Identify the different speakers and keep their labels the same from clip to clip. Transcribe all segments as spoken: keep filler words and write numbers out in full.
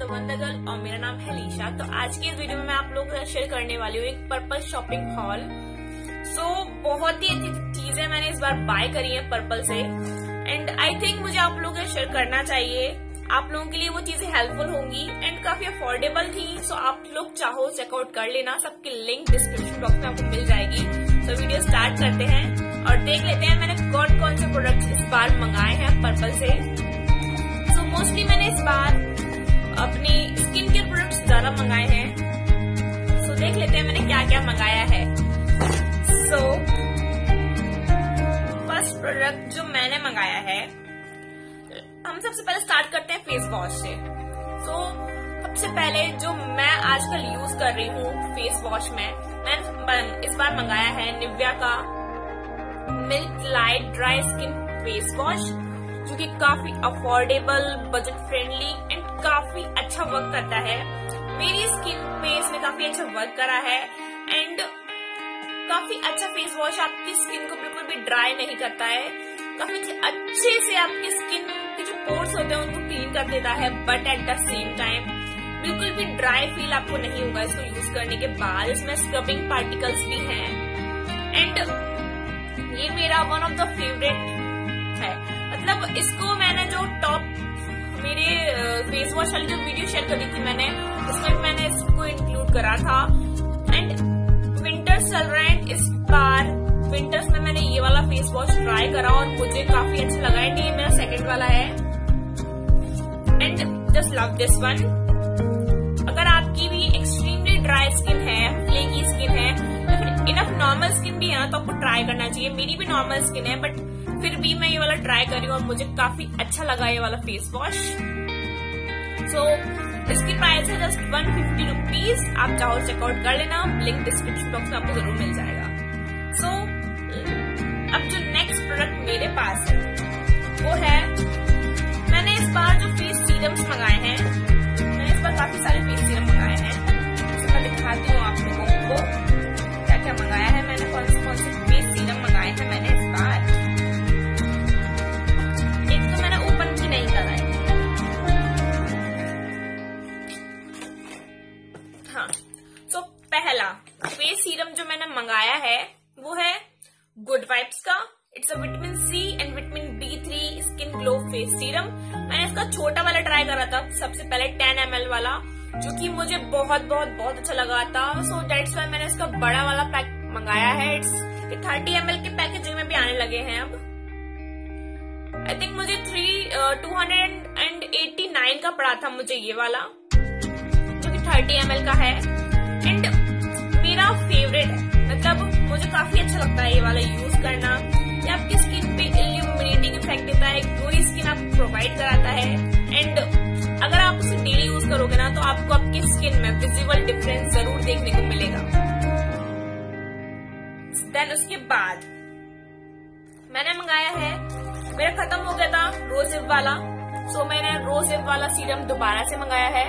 Speaker 1: The wonder girl और मेरा नाम है लीशा। तो आज की इस वीडियो में मैं आप लोगों के साथ शेयर करने वाली हूँ एक Purplle shopping haul. So so, बहुत ही अच्छी चीजें मैंने इस बार बाय करी है पर्पल से एंड आई थिंक मुझे आप लोगों के शेयर करना चाहिए। आप लोगों के लिए वो चीजें हेल्पफुल होंगी एंड काफी अफोर्डेबल थी। सो so, आप लोग चाहो चेकआउट कर लेना, सबकी लिंक डिस्क्रिप्शन बॉक्स में आपको मिल जाएगी। तो वीडियो स्टार्ट करते हैं और देख लेते हैं मैंने कौन कौन से प्रोडक्ट्स इस बार मंगाए हैं पर्पल से। सो so, मोस्टली मैंने इस बार अपनी स्किन केयर प्रोडक्ट्स ज्यादा मंगाए हैं। सो so, देख लेते हैं मैंने क्या क्या मंगाया है। सो फर्स्ट प्रोडक्ट जो मैंने मंगाया है, हम सबसे पहले स्टार्ट करते हैं फेस वॉश से। सो so, सबसे पहले जो मैं आजकल यूज कर रही हूँ फेस वॉश में, मैंने इस बार मंगाया है निविया का milk light dry skin face wash, जो कि काफी अफोर्डेबल, बजट फ्रेंडली एंड काफी अच्छा वर्क करता है। मेरी स्किन पे इसने काफी अच्छा वर्क करा है एंड काफी अच्छा फेस वॉश आपकी स्किन को बिल्कुल भी ड्राई नहीं करता है, काफी अच्छे से आपकी स्किन के जो पोर्स होते हैं उनको क्लीन कर देता है, but at the same time बिल्कुल भी ड्राई फील आपको नहीं होगा इसको यूज करने के बाद। इसमें स्क्रबिंग पार्टिकल्स भी हैं एंड ये मेरा वन ऑफ द फेवरेट है। मतलब इसको मैंने जो टॉप मेरे फेस वॉश वाली जो वीडियो शेयर करी थी मैंने, उसमें मैंने इसको इंक्लूड करा था। एंड विंटर्स चल रहे हैं, इस बार विंटर्स में मैंने ये वाला फेस वॉश ट्राई करा और मुझे काफी अच्छा लगा है। ये मेरा सेकंड वाला है and just love this one. अगर आपकी भी एक्सट्रीमली ड्राई स्किन है, फ्लेकी स्किन है या फिर इनफ नॉर्मल स्किन भी है ना, तो आपको ट्राई करना चाहिए। मेरी भी नॉर्मल स्किन है बट फिर भी मैं ये वाला ट्राई करी और मुझे काफी अच्छा लगा ये वाला फेस वॉश। सो इसकी प्राइस है जस्ट वन फिफ्टी रुपीज। आप चाहो चेकआउट कर लेना, लिंक डिस्क्रिप्शन बॉक्स में आपको जरूर मिल जाएगा। सो so, अब जो नेक्स्ट प्रोडक्ट मेरे पास है वो है, मैंने इस बार जो फेस सीरम्स मंगाए हैं, मैंने इस बार काफी सारे फेस सीरम मंगाए हैं। तो मैं दिखाती हूँ आप लोगों को क्या क्या मंगाया है मैंने, कौन से कौन से फेस सीरम मंगाए हैं मैंने इस बार। एक तो मैंने ओपन भी नहीं करा है। हाँ, तो पहला फेस सीरम जो मैंने मंगाया है वो है गुड वाइब्स का। It's a vitamin C and vitamin B three skin glow face serum. मैंने इसका छोटा वाला ट्राई करा था सबसे पहले, टेन एम एल वाला, जो कि मुझे बहुत बहुत बहुत अच्छा लगा था। सो दैट्स वाई मैंने इसका बड़ा वाला पैक मंगाया है। इट्स थर्टी एम एल के पैकेजिंग में भी आने लगे हैं अब। आई थिंक मुझे three two hundred and eighty nine का पड़ा था मुझे ये वाला, जो कि थर्टी एम एल का है एंड मेरा फेवरेट है। मतलब मुझे काफी अच्छा लगता है ये वाला यूज करना। ये आपकी स्किन पे इल्यूमिनेटिंग इफेक्ट देता है, ग्लोई स्किन आपको प्रोवाइड कराता है एंड अगर आप उसे डेली यूज करोगे ना तो आपको आपकी स्किन में विजिबल डिफरेंस जरूर देखने को मिलेगा। देन उसके बाद मैंने मंगाया है, मेरा खत्म हो गया था रोजिव वाला, सो so मैंने रोजिव वाला सीरम दोबारा से मंगाया है।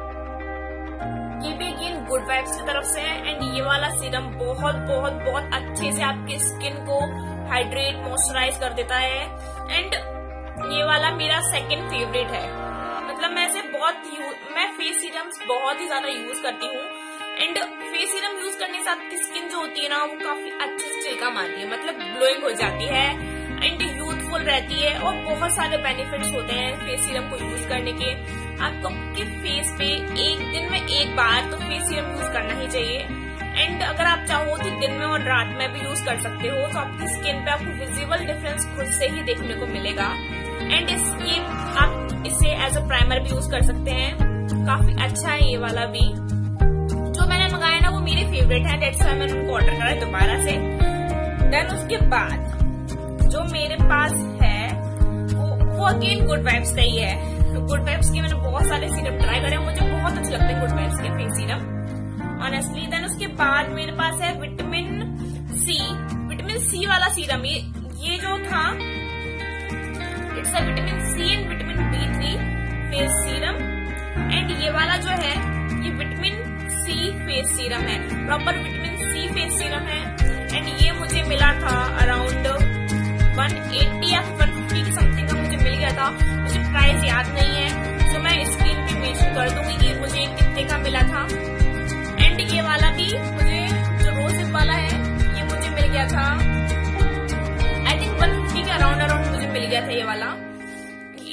Speaker 1: ये भी अगेन गुड वाइब्स की तरफ से है एंड ये वाला सीरम बहुत बहुत बहुत अच्छे से आपकी स्किन को हाइड्रेट मॉइस्चराइज कर देता है एंड ये वाला मेरा सेकंड फेवरेट है। मतलब मैं इसे बहुत मैं फेस सीरम्स बहुत ही ज्यादा यूज करती हूँ एंड फेस सीरम यूज करने से आपकी स्किन जो होती है ना वो काफी अच्छे से चिलका मारती है, मतलब ग्लोइंग हो जाती है एंड यूथफुल रहती है और बहुत सारे बेनिफिट्स होते हैं फेस सीरम को यूज करने के। आपको आपके फेस पे एक दिन में एक बार तो फेस सीरम यूज करना ही चाहिए एंड अगर आप चाहो तो दिन में और रात में भी यूज कर सकते हो, तो आपकी स्किन पे आपको विजिबल डिफरेंस खुद से ही देखने को मिलेगा एंड इस ये आप इसे एज अ प्राइमर भी यूज कर सकते हैं। काफी अच्छा है ये वाला भी। जो मैंने मंगाया ना वो मेरे फेवरेट है, दैट्स व्हाई मैंने उनको ऑर्डर करा दोबारा से। देन उसके बाद जो मेरे पास है वो वो अगेन गुड वाइब्स का ही है। गुड वाइब्स के मैंने बहुत सारे सीरम ट्राई करे, मुझे बहुत अच्छे लगते हैं गुड वाइब्स के फेस सीरम ऑनेस्टली। देन उसके बाद मेरे पास है विटामिन सी, विटामिन सी वाला सीरम। ये ये जो था it's a vitamin C and vitamin B three face serum and ये वाला जो है ये विटामिन सी फेस सीरम है, proper vitamin C face serum है एंड ये मुझे मिला था अराउंड वन एटी या वन फिफ्टी की समथिंग का मुझे मिल गया था। मुझे प्राइस याद नहीं है, तो मैं स्क्रीन पे मेंशन कर दूंगी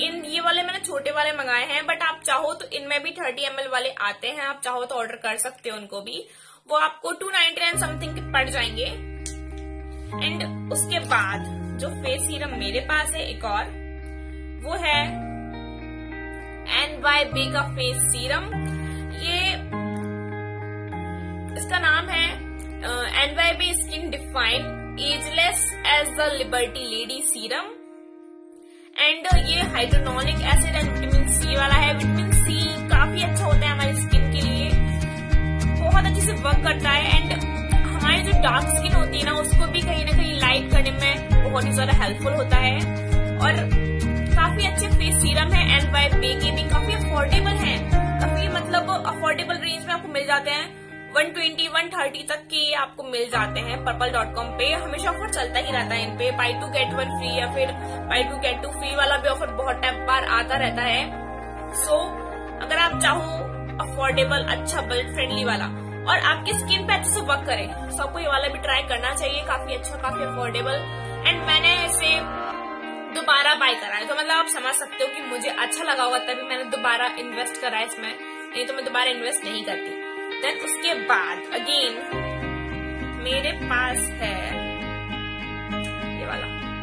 Speaker 1: इन ये वाले मैंने छोटे वाले मंगाए हैं, बट आप चाहो तो इनमें भी थर्टी एम एल वाले आते हैं, आप चाहो तो ऑर्डर कर सकते हो उनको भी। वो आपको टू नाइनटी नाइन समथिंग के पड़ जाएंगे। एंड उसके बाद जो फेस सीरम मेरे पास है एक और, वो है एन वाई बी का फेस सीरम। ये इसका नाम है N Y B skin define ageless as the liberty lady serum. And ये hyaluronic acid and vitamin C वाला है। विटामिन सी काफी अच्छा होता है हमारी स्किन के लिए, बहुत अच्छे से वर्क करता है। एंड हमारी जो डार्क स्किन होती है ना, उसको भी कहीं ना कहीं लाइट करने में बहुत ही ज्यादा हेल्पफुल होता है। और काफी अच्छे फेस सीरम है एन वाई बी के भी, काफी अफोर्डेबल है, काफी मतलब अफोर्डेबल रेंज में आपको मिल जाते हैं। वन ट्वेंटी वन थर्टी तक के आपको मिल जाते हैं पर्पल डॉट कॉम पे। हमेशा ऑफर चलता ही रहता है इन पे, buy two get one free या फिर buy two get two free वाला भी ऑफर बहुत टाइम बार आता रहता है। सो so, अगर आप चाहो अफोर्डेबल अच्छा बजट फ्रेंडली वाला और आपकी स्किन पे अच्छे से वर्क करे, तो आपको ये वाला भी ट्राई करना चाहिए। काफी अच्छा, काफी अफोर्डेबल। एंड मैंने इसे दोबारा बाय करा है, तो मतलब आप समझ सकते हो कि मुझे अच्छा लगा होगा तभी मैंने दोबारा इन्वेस्ट करा है इसमें, नहीं तो मैं दोबारा इन्वेस्ट नहीं करती। देन उसके बाद अगेन मेरे पास है ये वाला,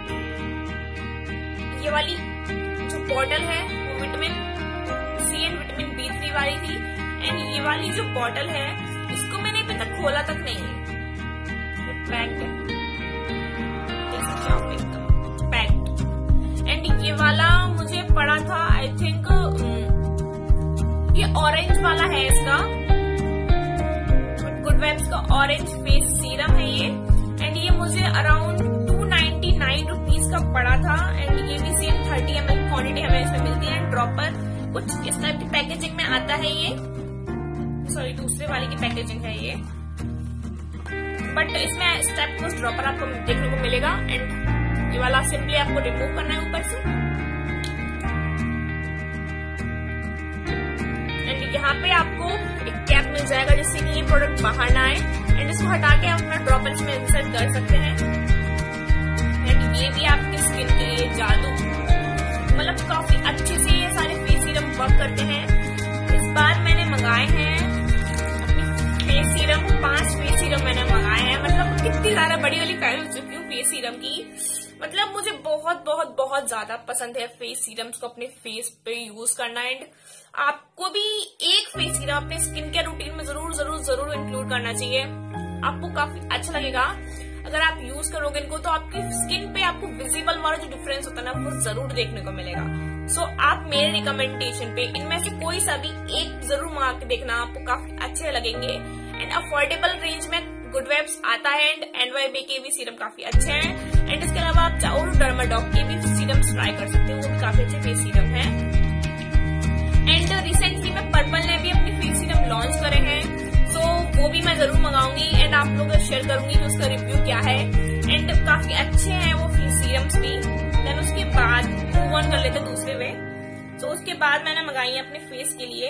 Speaker 1: ये वाली जो बॉटल है वो vitamin C and vitamin B three वाली थी। एंड ये वाली जो बॉटल है इसको मैंने अभी तक खोला तक नहीं है, पैक्ड है, पैक्ड। एंड ये वाला मुझे पड़ा था आई थिंक, ये ऑरेंज वाला है इसका, गुड वाइब्स का ऑरेंज फेस सीरम है ये। एंड ये मुझे around two ninety nine rupees का पड़ा था। एंड ये भी same thirty M L quantity हमें इसमें मिलती है। ड्रॉपर कुछ इस टाइप की पैकेजिंग में आता है ये, सॉरी दूसरे वाले की पैकेजिंग है ये, बट इसमें स्टेप को ड्रॉपर आपको देखने को मिलेगा। एंड ये वाला सिंपली आपको रिमूव करना है ऊपर से। एंड यहाँ पे आपको एक कैप मिल जाएगा जिससे कि ये प्रोडक्ट बाहर ना आए। एंड इसको हटा के आप अपना ड्रॉपर इसमें इंसर्ट कर सकते हैं। एंड ये भी आपकी स्किन के लिए जादू, मतलब काफी अच्छे से ये सारे फेस सीरम वर्क करते हैं। इस बार मैंने मंगाए हैं फेस सीरम, पांच फेस सीरम मैंने मंगाए हैं। मतलब कितनी ज्यादा बड़ी वाली फैन हो चुकी हूँ फेस सीरम की। मतलब मुझे बहुत बहुत बहुत ज्यादा पसंद है फेस सीरम्स को अपने फेस पे यूज करना। एंड आपको भी एक फेस सीरम अपने स्किन केयर रूटीन में जरूर जरूर जरूर इंक्लूड करना चाहिए। आपको काफी अच्छा लगेगा अगर आप यूज करोगे इनको, तो आपकी स्किन पे आपको विजिबल वाला जो डिफरेंस होता है ना, वो जरूर देखने को मिलेगा। सो so, आप मेरे रिकमेंडेशन पे इनमें से कोई सा भी एक जरूर मंगा के देखना, आपको काफी अच्छे लगेंगे। एंड अफोर्डेबल रेंज में गुड वाइब्स आता है। एंड एन वाई बी के भी सीरम काफी अच्छे हैं। एंड इसके अलावा आप चाहो तो डर्माडॉक के भी सीरम ट्राई कर सकते हो, वो भी काफी अच्छे फेस सीरम है। एंड रिसेंटली में पर्पल ने भी अपने फेस सीरम लॉन्च करे हैं, सो so, वो भी मैं जरूर मंगाऊंगी एंड आप लोगों को शेयर करूंगी कि उसका रिव्यू क्या है। एंड काफी अच्छे हैं वो फेस सीरम्स भी। देन उसके बाद मूव ऑन कर लेते दूसरे वे। सो so, उसके बाद मैंने मंगाई है अपने फेस के लिए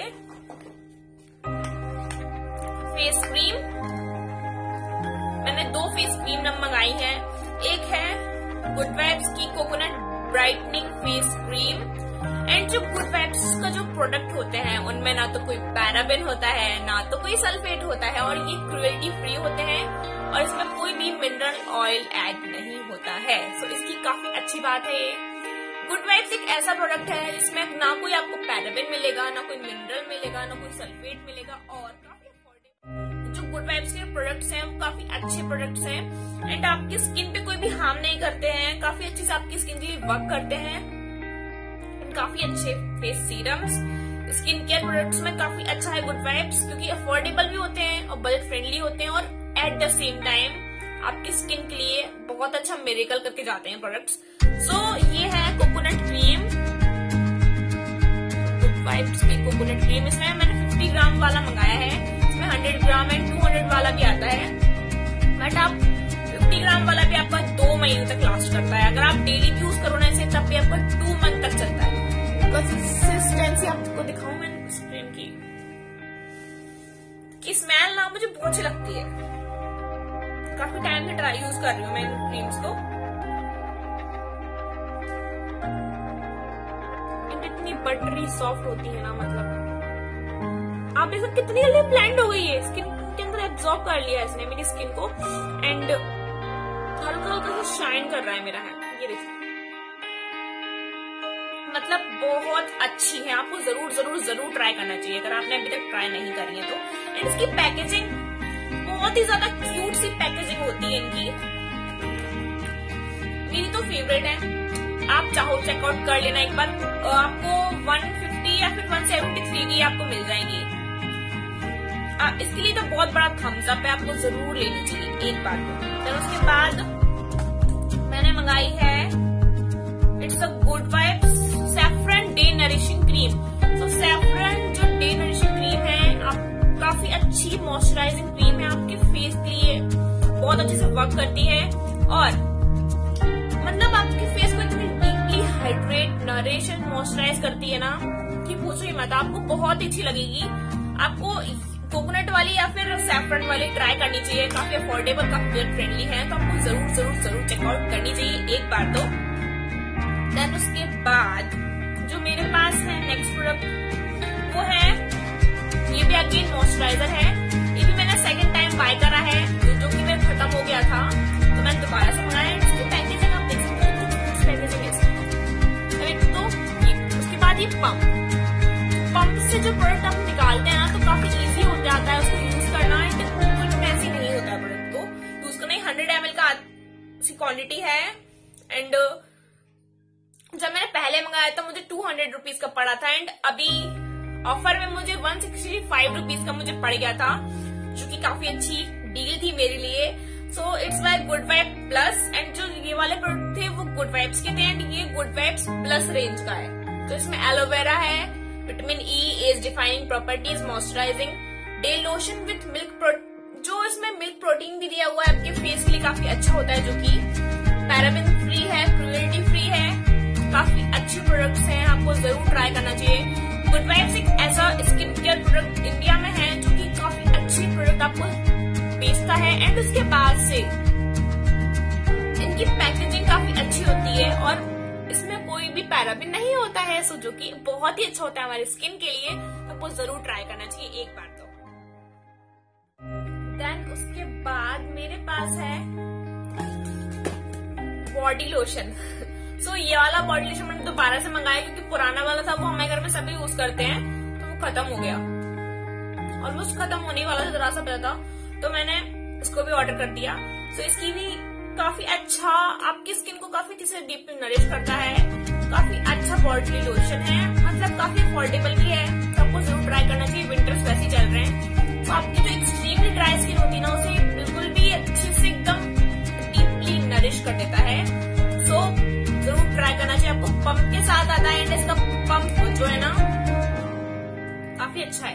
Speaker 1: फेस क्रीम। मैंने दो फेस क्रीम मंगाई है। एक है गुड वाइब्स की coconut brightening face cream. And जो गुड वाइब्स का जो प्रोडक्ट होते हैं उनमें ना तो कोई पैराबेन होता है, ना तो कोई सल्फेट होता है, और ये क्रुएल्टी फ्री होते हैं और इसमें कोई भी मिनरल ऑयल ऐड नहीं होता है। सो so, इसकी काफी अच्छी बात है ये। गुड वाइब्स एक ऐसा प्रोडक्ट है जिसमें ना कोई आपको पैराबेन मिलेगा, ना कोई मिनरल मिलेगा, ना कोई सल्फेट मिलेगा, और काफी अफोर्डेबल। जो गुड वाइब्स के प्रोडक्ट्स हैं वो काफी अच्छे प्रोडक्ट्स हैं। एंड आपकी स्किन पे कोई भी हार्म नहीं करते हैं, काफी अच्छे से आपकी स्किन के लिए वर्क करते हैं। काफी अच्छे face serums, skin care products में काफी अच्छा है गुड वाइब्स, क्योंकि अफोर्डेबल भी होते हैं और बजट फ्रेंडली होते हैं, और एट द सेम टाइम आपकी स्किन के लिए बहुत अच्छा मिरेकल करके जाते हैं प्रोडक्ट्स। सो so, ये है कोकोनट क्रीम, गुड वाइब्स की कोकोनट क्रीम। इसमें मैंने फिफ्टी ग्राम वाला मंगाया है, इसमें hundred gram and two hundred वाला भी आता है, बट आप फिफ्टी ग्राम वाला भी आपका दो महीने तक लास्ट करता है। अगर आप डेली यूज करो ना इसे, तब भी आपका टू मंथ तक चलता है। कंसिस्टेंसी आपको दिखाऊं मैंने इस क्रीम की, कि स्मेल ना मुझे बहुत अच्छी लगती है। काफी टाइम से ट्राई यूज कर रही हूँ मैं इन क्रीम्स को। स्किन इतनी बटरी सॉफ्ट होती है ना, मतलब आप देखो कितनी जल्दी ब्लेंड हो गई है, स्किन के अंदर एब्जॉर्ब कर लिया है इसने मेरी स्किन को। एंड हल्का हल्का सा शाइन कर रहा है मेरा हैंड, ये देखिए, मतलब बहुत अच्छी है। आपको जरूर जरूर जरूर ट्राई करना चाहिए अगर आपने अभी तक ट्राई नहीं करी है तो। एंड इसकी पैकेजिंग बहुत ही ज्यादा क्यूट सी पैकेजिंग होती है इनकी, मेरी तो फेवरेट है। आप चाहो चेकआउट कर लेना एक बार, आपको वन फिफ्टी या फिर वन सेवेंटी थ्री की आपको मिल जाएंगी। आ, इसके लिए तो बहुत बड़ा थम्स अप है, आपको जरूर लेनी चाहिए एक बार। फिर उसके बाद मैंने मंगाई है it's a good vibes saffron day nourishing cream. तो सैफरन जो डे नरिशिंग क्रीम है, आप काफी अच्छी मॉइस्चराइजिंग क्रीम है, आपके फेस के लिए बहुत अच्छे से वर्क करती है। और मतलब आपके फेस को इतनी deeply hydrate, nourish and moisturise करती है ना कि पूछो ही मत, आपको बहुत अच्छी लगेगी। आपको कोकोनट वाली या फिर सैफरन वाली ट्राई करनी चाहिए, काफी अफोर्डेबल, काफी बजट फ्रेंडली है, तो आपको जरूर जरूर जरूर चेकआउट करनी चाहिए एक बार तो। देन उसके बाद जो मेरे पास है नेक्स्ट प्रोडक्ट वो है, ये भी अगेन मॉइस्चराइजर है। ये भी मैंने सेकंड टाइम बाय करा है, जो कि मेरा खत्म हो गया था तो मैंने दोबारा से मंगाया। इसकी पैकेजिंग आप देख सकते हैं, पैकेजिंग है एक तो ये। उसके बाद ये पंप पंप से जो प्रोडक्ट आप निकालते हैं ना, तो काफी इजी हो जाता है उसको यूज करना। बिल्कुल मैसी नहीं होता है प्रोडक्ट को यूज करना। हंड्रेड एम एल का क्वांटिटी है। एंड जब मैंने पहले मंगाया था मुझे टू हंड्रेड रुपीज का पड़ा था, एंड अभी ऑफर में मुझे वन सिक्सटी फाइव रुपीज का मुझे पड़ गया था, जो कि काफी अच्छी डील थी मेरे लिए। So it's my good vibe plus. And जो ये वाले प्रोडक्ट थे वो गुड वाइब्स के थे, एंड ये गुड वाइब्स प्लस रेंज का है। तो इसमें एलोवेरा है, vitamin E, age defining properties, moisturising day lotion with milk, जो इसमें मिल्क प्रोटीन भी दिया हुआ है, आपके फेस के लिए काफी अच्छा होता है, जो कि पैराबेन फ्री है, क्रुएल्टी फ्री है। काफी अच्छे प्रोडक्ट्स हैं, आपको जरूर ट्राई करना चाहिए। गुड वाइब्स एक ऐसा स्किन केयर प्रोडक्ट इंडिया में है जो कि काफी अच्छी प्रोडक्ट आपको बेचता है। एंड उसके बाद से इनकी पैकेजिंग काफी अच्छी होती है और इसमें कोई भी पैराबेन नहीं होता है, सो जो कि बहुत ही अच्छा होता है हमारी स्किन के लिए। आपको जरूर ट्राई करना चाहिए एक बार तो। देन उसके बाद मेरे पास है बॉडी लोशन। सो so, ये वाला बॉडी लोशन मैंने दोबारा से मंगाया क्योंकि पुराना वाला था वो हमारे घर में सभी यूज करते हैं, तो वो खत्म हो गया, ऑलमोस्ट खत्म होने वाला था, जरा सा पता था, तो मैंने इसको भी ऑर्डर कर दिया। सो so, इसकी भी काफी अच्छा, आपकी स्किन को काफी अच्छे से डीपली नरिश करता है, काफी अच्छा बॉडी लोशन है, मतलब काफी अफोर्डेबल भी है, तो आपको जरूर ट्राई करना चाहिए। विंटर्स वैसे ही चल रहे हैं, तो आपकी जो एक्सट्रीमली ड्राई स्किन होती है ना, उसे बिल्कुल भी अच्छे से एकदम डीपली नरिश कर देता है। सो so, जरूर ट्राई करना चाहिए। आपको पंप के साथ आता है, एंड इसका पंप जो है ना काफी अच्छा है।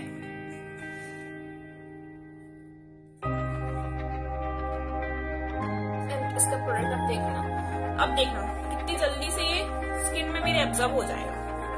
Speaker 1: एंड इसका प्रोडक्ट अब देखना, अब देखना कितनी जल्दी से ये स्किन में मेरे एब्जॉर्ब हो जाएगा।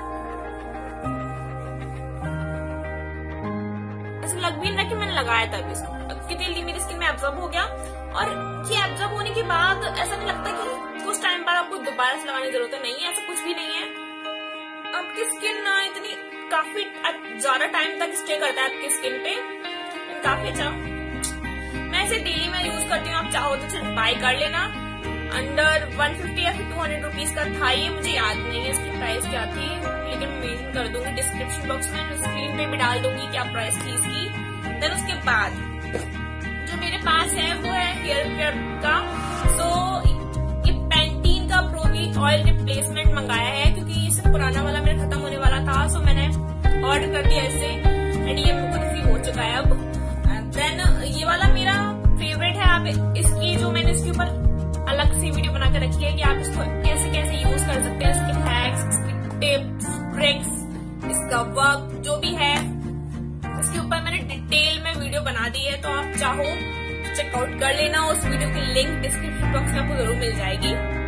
Speaker 1: ऐसा लग भी नहीं कि मैंने लगाया था अभी इसको, कितनी जल्दी मेरी स्किन में एब्जॉर्ब हो गया। और ये एब्जॉर्ब होने के बाद ऐसा नहीं लगता कि कुछ टाइम बाद आपको दोबारा से लगाने की जरूरत नहीं है, ऐसा कुछ भी नहीं है। आपकी स्किन ना इतनी काफी ज्यादा टाइम तक स्टे करता है आपकी स्किन पे, काफी अच्छा। मैं इसे डेली में यूज करती हूँ, आप चाहो तो सिर्फ बाय कर लेना। अंडर वन फिफ्टी या फिर टू हंड्रेड रुपीज का था ये, मुझे याद नहीं है इसकी प्राइस क्या थी, लेकिन मैं मेंशन कर दूंगी डिस्क्रिप्शन बॉक्स में, स्क्रीन पे भी डाल दूंगी क्या प्राइस थी इसकी। देन उसके बाद जो मेरे पास है वो है हेयर केयर का। तो ये पैंटीन का प्रोवी ऑयल रिप्लेसमेंट मंगाया है क्योंकि इससे पुराना वाला मेरा खत्म होने वाला था, सो मैंने ऑर्डर कर दिया इसे, एंड ये मुझको रिसीव हो चुका है अब। देन ये वाला मेरा फेवरेट है। आप इसकी जो मैंने इसके ऊपर अलग से वीडियो बना कर रखी है कि आप इसको कैसे कैसे यूज कर सकते हैं, इसके हैक्स, इसकी टिप्स, ट्रिक्स, इसका वर्क जो भी है, इसके ऊपर मैंने डिटेल में वीडियो बना दी है, तो आप चाहो चेकआउट कर लेना। उस वीडियो की लिंक डिस्क्रिप्शन बॉक्स में आपको जरूर मिल जाएगी।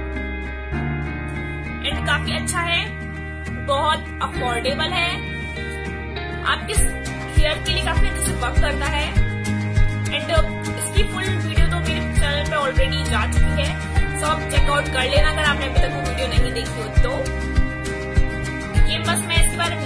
Speaker 1: एंड काफी अच्छा है, बहुत अफोर्डेबल है, आपके हेयर के लिए काफी अच्छे से वर्क करता है। एंड इसकी फुल वीडियो तो मेरे चैनल पे ऑलरेडी जा चुकी है, सो आप चेकआउट कर लेना अगर आपने अभी तक वो वीडियो नहीं देखी हो तो। ये बस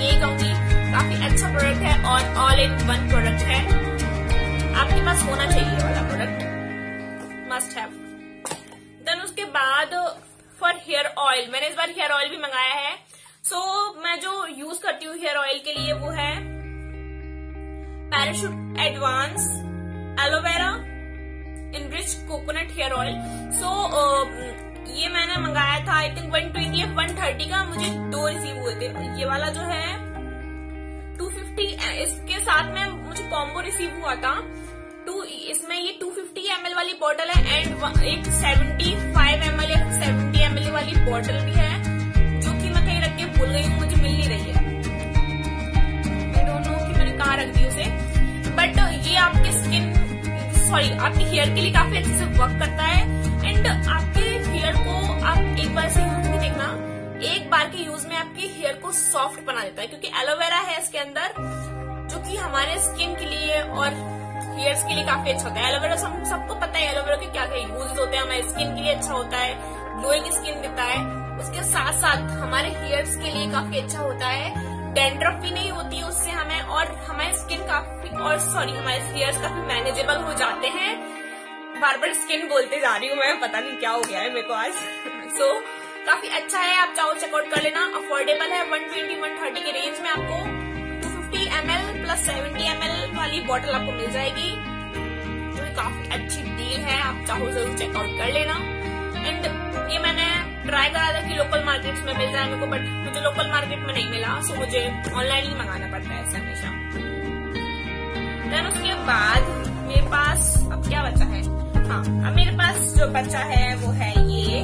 Speaker 1: यही कहूंगी, काफी अच्छा प्रोडक्ट है और ऑल इन वन प्रोडक्ट है, आपके पास होना चाहिए वाला प्रोडक्ट, मस्ट हैव। देन उसके बाद फॉर हेयर ऑयल, मैंने इस बार हेयर ऑयल भी मंगाया है। सो so, मैं जो यूज करती हूँ हेयर ऑयल के लिए वो है Parachute advance aloe vera enrich coconut hair oil. So ये मैंने मंगाया था आई थिंक वन ट्वेंटी या वन थर्टी का, मुझे दो रिसीव हुए थे। ये वाला जो है टू फिफ्टी, इसके साथ में मुझे कॉम्बो रिसीव हुआ था। टू इसमें ये टू फिफ्टी एम एल वाली बॉटल है एंड एक सेवेंटी फाइव एम एल या सेवेंटी एम एल वाली बॉटल भी है, जो कि मैं कहीं रख के भूल गई हूँ, मुझे मिल नहीं रही है। आई डोंट नो कि मैंने कहाँ रख दी उसे, बट ये आपके स्किन सॉरी आपके हेयर के लिए काफी अच्छे से वर्क करता है एंड आपके हेयर को आप एक बार से यूज नहीं देखना, एक बार के यूज में आपके हेयर को सॉफ्ट बना देता है, क्योंकि एलोवेरा है इसके अंदर, जो कि हमारे स्किन के लिए और हेयर्स के लिए काफी अच्छा होता है। एलोवेरा सब सबको पता है एलोवेरा के क्या क्या यूज होते हैं, हमारे स्किन के लिए अच्छा होता है, ग्लोइंग स्किन देता है, उसके साथ साथ हमारे हेयर्स के लिए काफी अच्छा होता है, डैंड्रफ भी नहीं होती है उससे हमें, और हमारी स्किन काफी और सॉरी हमारे हेयर्स काफी मैनेजेबल हो जाते हैं। बार बार स्किन बोलते जा रही हूँ मैं, पता नहीं क्या हो गया है मेरे को आज। सो so, काफी अच्छा है, आप चाहो चेकआउट कर लेना, अफोर्डेबल है, वन ट्वेंटी वन थर्टी के रेंज में आपको two fifty M L plus seventy M L वाली बॉटल आपको मिल जाएगी, जो काफी अच्छी डील है, आप चाहो जरूर चेकआउट कर लेना। एंड ये मैंने ट्राई करा था कि लोकल मार्केट्स में मिल जाए मेरे को, बट मुझे लोकल मार्केट में नहीं मिला, सो मुझे ऑनलाइन ही मंगाना पड़ता है ऐसे हमेशा। देन उसके बाद मेरे पास अब क्या बचा है, हाँ अब मेरे पास जो बचा है वो है ये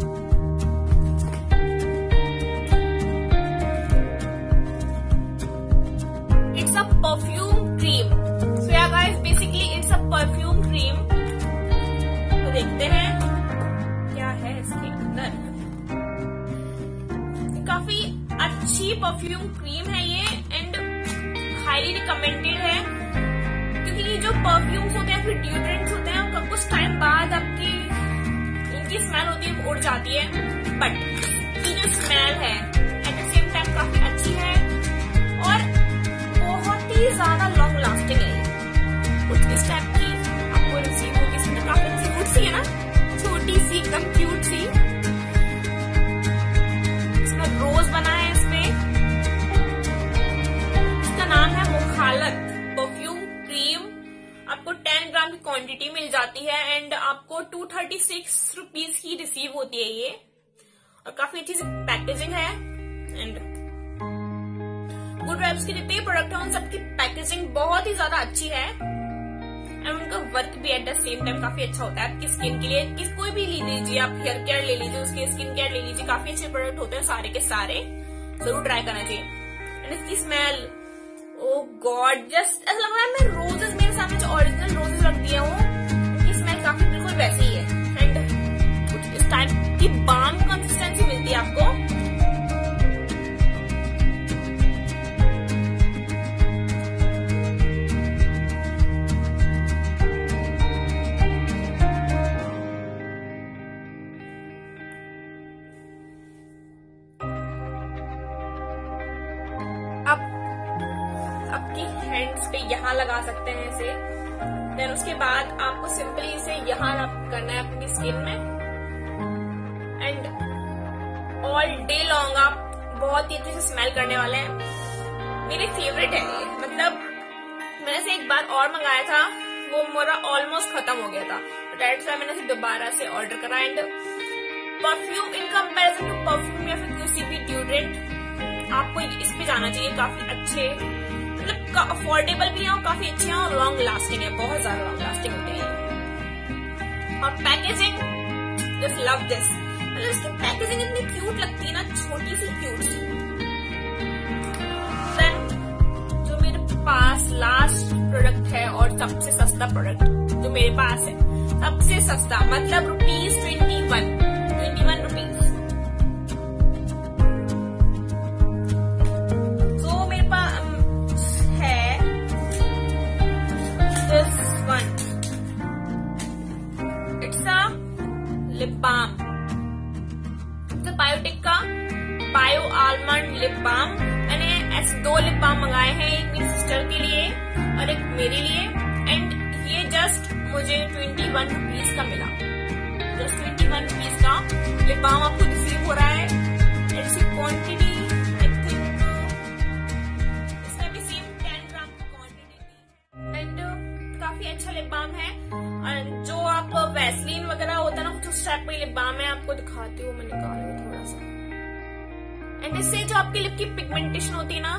Speaker 1: it's a perfume cream. So या guys basically it's a perfume cream. तो देखते हैं क्या है इसके अंदर। काफी अच्छी परफ्यूम क्रीम है ये एंड हाईली रिकमेंडेड है, क्योंकि ये जो परफ्यूम्स होते हैं फिर डिओड्रेंट्स होते हैं, कुछ टाइम बाद आपकी इनकी स्मेल होती है उड़ जाती है, बट ये जो स्मेल है एट द सेम टाइम काफी अच्छी है और बहुत ही ज्यादा लॉन्ग लास्टिंग है। कुछ इस टाइप की आपको रिसीव होगी, इसमें काफी क्यूट सी है ना, छोटी सी एकदम क्यूट सी, इसमें रोज बना है, इसमें इसका नाम है मुखालत परफ्यूम क्रीम। आपको टेन ग्राम की क्वांटिटी मिल जाती है एंड आपको टू थर्टी सिक्स रुपीज की रिसीव होती है ये, और काफी अच्छी सी पैकेजिंग है एंड गुड वाइब्स के जितने प्रोडक्ट है उन सबकी पैकेजिंग बहुत ही ज्यादा अच्छी है एंड उनका वर्क भी एट द सेम टाइम काफी अच्छा होता है आपकी स्किन के लिए। किस कोई भी ले लीजिए, आप हेयर केयर ले लीजिए, उसके स्किन केयर ले लीजिए, काफी अच्छे प्रोडक्ट होते हैं सारे के सारे, जरूर ट्राई करना चाहिए। एंड इसकी स्मेल ओ गॉड, जस्ट ऐसा लग रहा है मैं रोजेस मेरे सामने जो ओरिजिनल रोजेस रख दिया हूँ, उनकी स्मेल काफी बिल्कुल वैसी ही है एंड कुछ इस टाइप की बाम कंसिस्टेंसी मिलती है आपको। आपकी हैंड्स पे यहाँ लगा सकते हैं इसे, देन उसके बाद आपको सिंपली इसे यहाँ करना है अपनी स्किन में एंड ऑल डे लॉन्ग आप बहुत ही अच्छे से स्मेल करने वाले हैं। मेरे फेवरेट है ये, मतलब मैंने से एक बार और मंगाया था, वो मेरा ऑलमोस्ट खत्म हो गया था, दैट्स व्हाई मैंने इसे दोबारा से ऑर्डर करा। And perfume in comparison to perfume या फिर किसी भी डिओड्रेंट आपको इस पे जाना चाहिए, काफी अच्छे मतलब अफोर्डेबल भी है और काफी अच्छे हैं और लॉन्ग लास्टिंग है, बहुत ज्यादा लॉन्ग लास्टिंग होते हैं। और पैकेजिंग जस्ट लव दिस, मतलब इसकी पैकेजिंग इतनी क्यूट लगती है ना, छोटी सी क्यूट सी। देन जो मेरे पास लास्ट प्रोडक्ट है और सबसे सस्ता प्रोडक्ट जो मेरे पास है, सबसे सस्ता मतलब rupees twenty one twenty one rupees. तो मेरे पास है this one, it's a lip balm, Biotique का बायो आलमंड लिप बाम। मैंने ऐसे दो लिप बाम मंगाए हैं, एक मेरी सिस्टर के लिए और एक मेरे लिए। एंड ये जस्ट मुझे ट्वेंटी वन रुपीज का मिला, जस्ट ट्वेंटी वन रुपीज का लिप बाम आपको रिसीव हो रहा है। एंड इसकी क्वांटिटी आई थिंक इसमें भी सेम टेन ग्राम की क्वांटिटी थी। एंड काफी अच्छा लिप बाम है। और जो आप वैसलीन वगैरह होता है ना, कुछ उस टाइप का लिप बाम है, आपको दिखाती हूँ मैं, निकाल रही हूँ थोड़ा सा। एंड इससे जो आपकी लिप की पिगमेंटेशन होती है ना,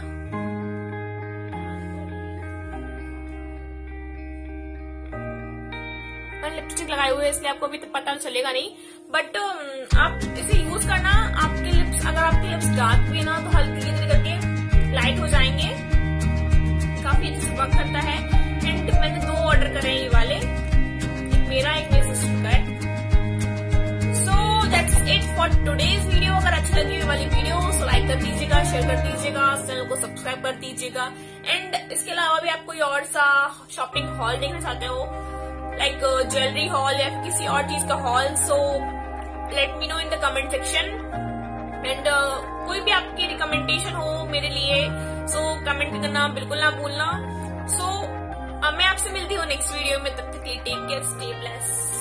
Speaker 1: लिपस्टिक लगाए हुए इसलिए आपको अभी तो पता चलेगा नहीं, बट आप इसे यूज करना। आपके लिप्स, अगर आपके लिप्स डार्क भी है ना, तो हल्की धीरे करके लाइट हो जाएंगे। काफी अच्छे से वर्क करता है। एंड मैंने दो ऑर्डर करे हैं ये वाले, एक मेरा एक मेरे सिस्टर का है। So that's it for today's video. अगर अच्छी लगी ये वाली वीडियो तो लाइक कर दीजिएगा, शेयर कर दीजिएगा, चैनल को सब्सक्राइब कर दीजिएगा। एंड इसके अलावा भी आप कोई और सा शॉपिंग हॉल देखना चाहते हो, लाइक ज्वेलरी हॉल या फिर किसी और चीज का haul, so let me know in the comment section. And कोई भी आपकी रिकमेंडेशन हो मेरे लिए, सो so, कमेंट करना बिल्कुल ना भूलना। सो so, uh, मैं आपसे मिलती हूँ नेक्स्ट वीडियो में, तब तक के लिए टेक केयर, स्टे ब्लेस्ड।